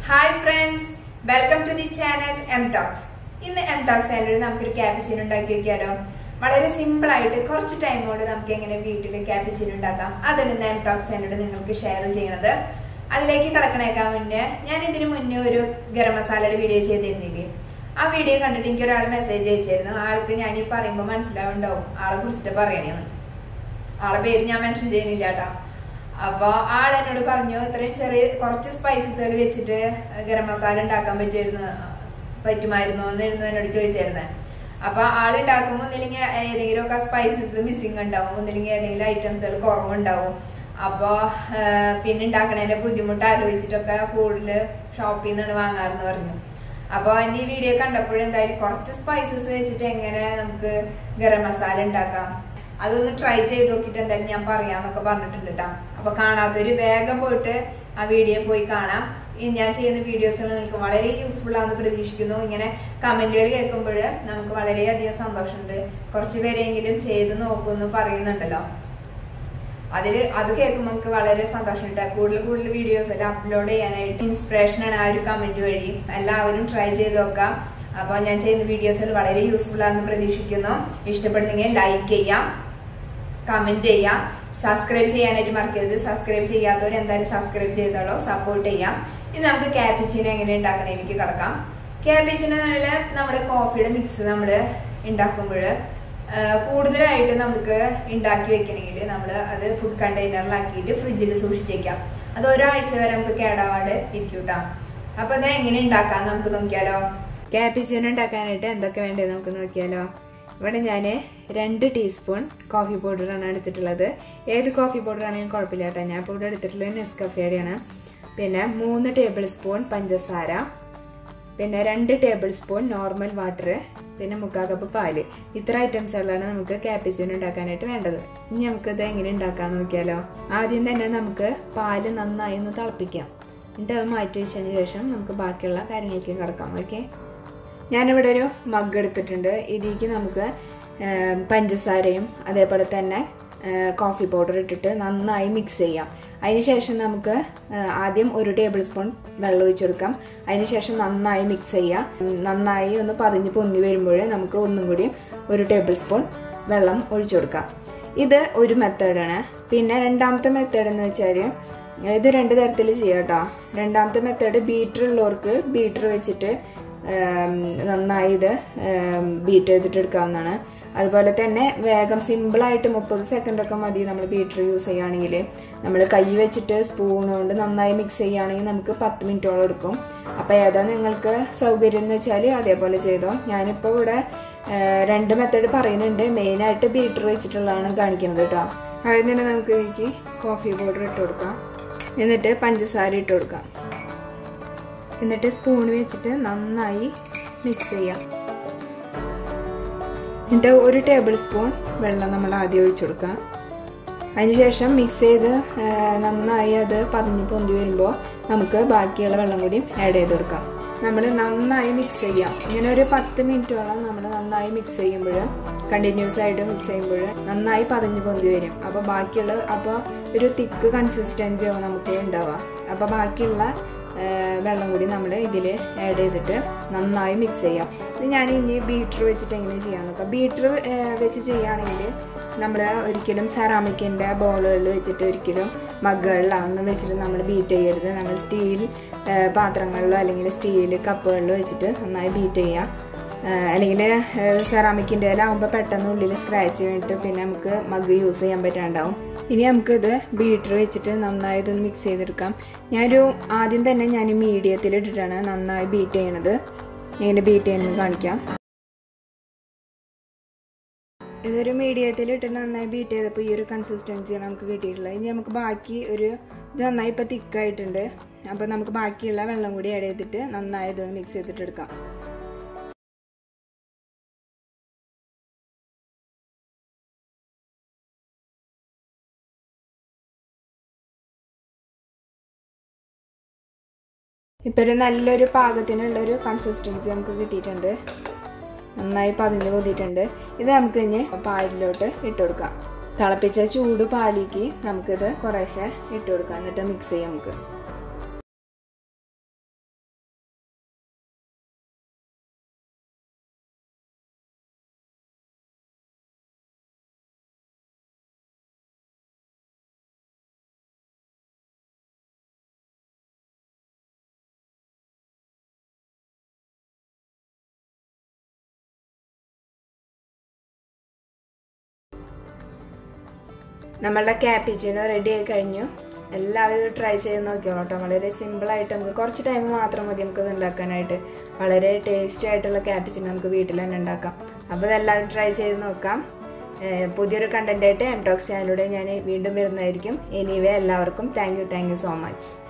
Hi friends, welcome to the channel M Talks. In the M Talks channel, we will cappuccino. Very simple ആയിട്ട് കുറച്ച് time കൊണ്ട് നമുക്ക് എങ്ങനെ വീട്ടിൽ cappuccino ഉണ്ടാക്കാം അതാണ് ഇന്ന് M Talks channel നിങ്ങൾക്ക് ഷെയർ ചെയ്യുന്നത്. അതിലേക്ക് കടക്കണേക്കാൻ മുന്നേ ഞാൻ ഇതിനു മുന്നേ ഒരു ഗരം മസാലയുടെ വീഡിയോ ചെയ്തിരുന്നില്ലേ. ആ വീഡിയോ കണ്ടിട്ട് എനിക്ക് ഒരാൾ മെസ്സേജ് അയച്ചിരുന്നു. ആൾക്ക് ഞാൻ ഈ പറയുമ്പോൾ മനസ്സിലാവുണ്ടാവും ആളെ കുറിച്ചിട്ട് പറയണേന്ന്. ആളെ പേര് ഞാൻ മെൻഷൻ ചെയ്യുന്നില്ല കേട്ടോ. അപ്പൊ ആൾ എന്നോട് പറഞ്ഞു ഇത്രയും ചെറിയ കുറച്ച് സ്പൈസസുകൾ വെച്ചിട്ട് ഗരം മസാല ഉണ്ടാക്കാൻ പറ്റുമായിരുന്നോ എന്നായിരുന്നു എന്നോട് ചോദിച്ചിരുന്നത്. അപ്പൊ ആളുണ്ടാക്കുമ്പോൾ ഒന്നില്ലെങ്കിൽ ഏതെങ്കിലും ഒക്കെ സ്പൈസസ് മിസ്സിങ് ഉണ്ടാവും, ഒന്നില്ലെങ്കിൽ ഏതെങ്കിലും ഐറ്റംസുകൾ കുറവുണ്ടാവും. അപ്പൊ പിന്നെ ഉണ്ടാക്കണതിന്റെ ബുദ്ധിമുട്ട് ആലോചിച്ചിട്ടൊക്കെ കൂടുതൽ ഷോപ്പിൽ നിന്നാണ് വാങ്ങാറെന്ന് പറഞ്ഞു. അപ്പൊ എന്റെ ഈ വീഡിയോ കണ്ടപ്പോഴെന്തായാലും കുറച്ച് സ്പൈസസ് വെച്ചിട്ട് എങ്ങനെ നമുക്ക് ഗരം മസാല ഉണ്ടാക്കാം അതൊന്ന് ട്രൈ ചെയ്ത് നോക്കിയിട്ട് എന്തായാലും ഞാൻ പറയാന്നൊക്കെ പറഞ്ഞിട്ടുണ്ട് കേട്ടോ. അപ്പൊ കാണാത്തൊരു വേഗം പോയിട്ട് ആ വീഡിയോ പോയി കാണാം. ഞാൻ ചെയ്യുന്ന വീഡിയോസുകൾ നിങ്ങൾക്ക് വളരെ യൂസ്ഫുൾ ആണെന്ന് പ്രതീക്ഷിക്കുന്നു. ഇങ്ങനെ കമന്റുകൾ കേൾക്കുമ്പോൾ നമുക്ക് വളരെയധികം സന്തോഷമുണ്ട്. കുറച്ച് പേരെങ്കിലും ചെയ്ത് നോക്കുമെന്ന് പറയുന്നുണ്ടല്ലോ, അത് കേൾക്കുമ്പോൾ നമുക്ക് വളരെ സന്തോഷമുണ്ട്. കൂടുതൽ വീഡിയോസ് എല്ലാം അപ്ലോഡ് ചെയ്യാനായിട്ട് ഇൻസ്പിറേഷനാണ് ആ ഒരു കമന്റ് വഴി. എല്ലാവരും ട്രൈ ചെയ്ത് നോക്കാം. അപ്പൊ ഞാൻ ചെയ്യുന്ന വീഡിയോസുകൾ വളരെ യൂസ്ഫുൾ ആണെന്ന് പ്രതീക്ഷിക്കുന്നു. ഇഷ്ടപ്പെടുന്നെങ്കിൽ ലൈക്ക് ചെയ്യാം, കമന്റ് ചെയ്യാം, സബ്സ്ക്രൈബ് ചെയ്യാനായിട്ട് മറക്കരുത്. സബ്സ്ക്രൈബ് ചെയ്യാത്തവർ എന്തായാലും സബ്സ്ക്രൈബ് ചെയ്തോളൂ, സപ്പോർട്ട് ചെയ്യാം. ഇനി നമുക്ക് കാപ്പിച്ചിനോ എങ്ങനെ ഉണ്ടാക്കണേലേക്ക് കടക്കാം. കാപ്പിച്ചിനോ നമ്മുടെ കോഫിയുടെ മിക്സ് നമ്മൾ ഉണ്ടാക്കുമ്പോൾ കൂടുതലായിട്ട് നമുക്ക് ഉണ്ടാക്കി വെക്കണമെങ്കിൽ നമ്മൾ അത് ഫുഡ് കണ്ടെയ്നറിലാക്കിയിട്ട് ഫ്രിഡ്ജിൽ സൂക്ഷിച്ചേക്കാം. അത് ഒരാഴ്ച വരെ നമുക്ക് കേടാവാണ്ട് ഇരിക്കും കേട്ടോ. അപ്പൊ അത് എങ്ങനെ ഉണ്ടാക്കാം നമുക്ക് നോക്കിയാലോ. കാപ്പിച്ചിനോ ഉണ്ടാക്കാനായിട്ട് എന്തൊക്കെ വേണ്ടത് നമുക്ക് നോക്കിയാലോ. ഇവിടെ ഞാൻ 2 ടീസ്പൂൺ കോഫി പൗഡറാണ് എടുത്തിട്ടുള്ളത്. ഏത് കോഫി പൗഡർ ആണെങ്കിലും കുഴപ്പമില്ല കേട്ടോ. ഞാൻ ഇപ്പോൾ ഇവിടെ എടുത്തിട്ടുള്ളത് നെസ്കഫേയുടെയാണ്. പിന്നെ 3 ടേബിൾ സ്പൂൺ പഞ്ചസാര, പിന്നെ 2 ടേബിൾ സ്പൂൺ നോർമൽ വാട്ടർ, പിന്നെ 3/4 കപ്പ് പാല്. ഇത്ര ഐറ്റംസുകളാണ് നമുക്ക് കാപ്പിച്ചിനോ ഉണ്ടാക്കാനായിട്ട് വേണ്ടത്. ഇനി നമുക്കിത് എങ്ങനെ ഉണ്ടാക്കാമെന്ന് നോക്കിയാലോ. ആദ്യം തന്നെ നമുക്ക് പാല് നന്നായി ഒന്ന് തിളപ്പിക്കാം. എന്നിട്ട് അത് മാറ്റി വെച്ചതിന് ശേഷം നമുക്ക് ബാക്കിയുള്ള കാര്യങ്ങളിലേക്ക് കിടക്കാം. ഓക്കെ, ഞാനിവിടെ ഒരു മഗ് എടുത്തിട്ടുണ്ട്. ഇതിലേക്ക് നമുക്ക് പഞ്ചസാരയും അതേപോലെ തന്നെ കോഫി പൗഡർ ഇട്ടിട്ട് നന്നായി മിക്സ് ചെയ്യാം. അതിനുശേഷം നമുക്ക് ആദ്യം 1 ടേബിൾ സ്പൂൺ വെള്ളം ഒഴിച്ചെടുക്കാം. അതിനുശേഷം നന്നായി മിക്സ് ചെയ്യാം. നന്നായി ഒന്ന് പതിഞ്ഞ് പൊന്തി വരുമ്പോൾ നമുക്ക് ഒന്നും കൂടി 1 ടേബിൾ സ്പൂൺ വെള്ളം ഒഴിച്ചു കൊടുക്കാം. ഇത് ഒരു മെത്തേഡാണ്. പിന്നെ രണ്ടാമത്തെ മെത്തേഡ് എന്ന് വെച്ചാൽ ഇത് 2 തരത്തിൽ ചെയ്യാം കേട്ടോ. രണ്ടാമത്തെ മെത്തേഡ് ബീറ്റർ ഉള്ളവർക്ക് ബീറ്റർ വെച്ചിട്ട് നന്നായി ഇത് ബീറ്റ് ചെയ്തിട്ട് എടുക്കാവുന്നതാണ്. അതുപോലെ തന്നെ വേഗം സിമ്പിളായിട്ട് 30 സെക്കൻഡൊക്കെ മതി നമ്മൾ ബീറ്റർ യൂസ് ചെയ്യുകയാണെങ്കിൽ. നമ്മൾ കൈ വെച്ചിട്ട് സ്പൂൺ കൊണ്ട് നന്നായി മിക്സ് ചെയ്യുകയാണെങ്കിൽ നമുക്ക് 10 മിനിറ്റോളം എടുക്കും. അപ്പോൾ ഏതാ നിങ്ങൾക്ക് സൗകര്യം എന്ന് വെച്ചാൽ അതേപോലെ ചെയ്തോ. ഞാനിപ്പോൾ ഇവിടെ 2 മെത്തേഡ് പറയുന്നുണ്ട്. മെയിനായിട്ട് ബീറ്റർ വെച്ചിട്ടുള്ളതാണ് കാണിക്കുന്നത് കേട്ടോ. അതിൽ തന്നെ നമുക്ക് ഇതിലേക്ക് കോഫി പൗഡർ ഇട്ട് കൊടുക്കാം, എന്നിട്ട് പഞ്ചസാര ഇട്ട് കൊടുക്കാം, എന്നിട്ട് സ്പൂൺ വെച്ചിട്ട് നന്നായി മിക്സ് ചെയ്യാം. എന്നിട്ട് 1 ടേബിൾ സ്പൂൺ വെള്ളം നമ്മൾ ആദ്യം ഒഴിച്ചു കൊടുക്കാം. അതിനുശേഷം മിക്സ് ചെയ്ത് നന്നായി അത് പതിഞ്ഞ് പൊന്തി വരുമ്പോൾ നമുക്ക് ബാക്കിയുള്ള വെള്ളം കൂടി ആഡ് ചെയ്ത് കൊടുക്കാം. നമ്മൾ നന്നായി മിക്സ് ചെയ്യാം. ഇങ്ങനെ ഒരു 10 മിനിറ്റോളം നമ്മൾ നന്നായി മിക്സ് ചെയ്യുമ്പോൾ, കണ്ടിന്യൂസ് ആയിട്ട് മിക്സ് ചെയ്യുമ്പോൾ നന്നായി പതിഞ്ഞ് പൊന്തി വരും. അപ്പോൾ ഒരു തിക്ക് കൺസിസ്റ്റൻസി ആവും നമുക്ക് ഉണ്ടാവുക. അപ്പോൾ ബാക്കിയുള്ള വെള്ളം കൂടി നമ്മൾ ഇതിൽ ആഡ് ചെയ്തിട്ട് നന്നായി മിക്സ് ചെയ്യാം. ഇത് ഞാൻ ഇനി ബീറ്റർ വെച്ചിട്ട് എങ്ങനെ ചെയ്യാൻ നോക്കാം. ബീറ്റർ വെച്ച് ചെയ്യുകയാണെങ്കിൽ നമ്മൾ ഒരിക്കലും സെറാമിക്കിൻ്റെ ബൗളുകളിൽ വെച്ചിട്ട് ഒരിക്കലും മഗ്ഗുകളിലൊന്നും വെച്ചിട്ട് നമ്മൾ ബീറ്റ് ചെയ്യരുത്. നമ്മൾ സ്റ്റീൽ പാത്രങ്ങളിലോ അല്ലെങ്കിൽ സ്റ്റീൽ കപ്പുകളിലോ വെച്ചിട്ട് നന്നായി ബീറ്റ് ചെയ്യാം. അല്ലെങ്കിൽ സെറാമിക്കിൻ്റെ ആകുമ്പോൾ പെട്ടെന്ന് ഉള്ളിൽ സ്ക്രാച്ച് വീണിട്ട് പിന്നെ നമുക്ക് മഗ് യൂസ് ചെയ്യാൻ പറ്റാണ്ടാവും. ഇനി നമുക്കിത് ബീറ്റർ വെച്ചിട്ട് നന്നായി ഇതൊന്ന് മിക്സ് ചെയ്തെടുക്കാം. ആദ്യം തന്നെ ഞാൻ മീഡിയത്തിൽ ഇട്ടിട്ടാണ് നന്നായി ബീറ്റ് ചെയ്യണത്. ഇങ്ങനെ ബീറ്റ് ചെയ്യുന്നത് കാണിക്കാം. ഇതൊരു മീഡിയത്തിൽ ഇട്ടിട്ട് നന്നായി ബീറ്റ് ചെയ്തപ്പോൾ ഈ ഒരു കൺസിസ്റ്റൻസിയാണ് നമുക്ക് കിട്ടിയിട്ടുള്ളത്. ഇനി നമുക്ക് ബാക്കി ഇത് നന്നായി ഇപ്പോൾ തിക്കായിട്ടുണ്ട്. അപ്പോൾ നമുക്ക് ബാക്കിയുള്ള വെള്ളം കൂടി ആഡ് ചെയ്തിട്ട് നന്നായി ഇതൊന്ന് മിക്സ് ചെയ്തിട്ട് എടുക്കാം. ഇപ്പോൾ ഒരു നല്ലൊരു പാകത്തിനുള്ളൊരു കൺസിസ്റ്റൻസി നമുക്ക് കിട്ടിയിട്ടുണ്ട്. നന്നായി പതിഞ്ഞ് പൊതിയിട്ടുണ്ട്. ഇത് നമുക്ക് ഇനി പാലിലോട്ട് ഇട്ട് കൊടുക്കാം. തിളപ്പിച്ച ചൂട് പാലിക്ക് നമുക്കിത് കുറേശ്ശെ ഇട്ട് കൊടുക്കാം. എന്നിട്ട് മിക്സ് ചെയ്യാം നമുക്ക്. നമ്മളുടെ ക്യാപ്പിച്ചിനോ റെഡി ആയി കഴിഞ്ഞു. എല്ലാവരും ട്രൈ ചെയ്ത് നോക്കിയോളൂ കേട്ടോ. വളരെ സിമ്പിളായിട്ട് നമുക്ക് കുറച്ച് ടൈം മാത്രം മതി നമുക്കത് ഉണ്ടാക്കാനായിട്ട്. വളരെ ടേസ്റ്റി ആയിട്ടുള്ള ക്യാപ്പിച്ചിനോ നമുക്ക് വീട്ടിൽ തന്നെ ഉണ്ടാക്കാം. അപ്പോൾ ഇതെല്ലാവരും ട്രൈ ചെയ്ത് നോക്കാം. പുതിയൊരു കണ്ടൻ്റായിട്ട് എം ടോക്സ് ചാനലിലൂടെ ഞാൻ വീണ്ടും വരുന്നതായിരിക്കും. എനിവേ എല്ലാവർക്കും താങ്ക് യു സോ മച്ച്.